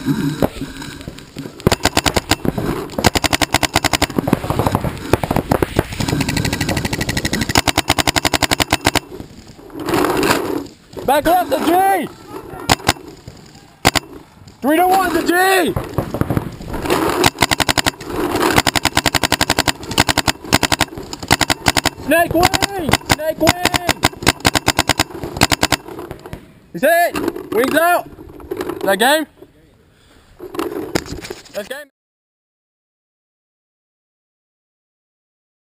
Back left, the G! 3 to 1, the G! Snake wing! Snake wing! He's hit! Wings out! Is that game? That's game.